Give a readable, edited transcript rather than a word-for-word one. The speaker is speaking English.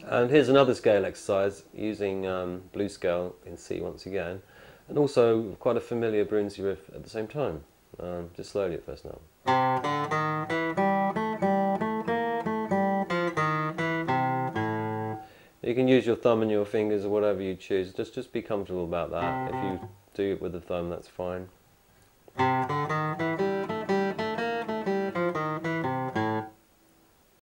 And here's another scale exercise using blues scale in C once again, and also quite a familiar Broonzy riff at the same time, just slowly at first now. You can use your thumb and your fingers or whatever you choose, just be comfortable about that. If you do it with the thumb, that's fine.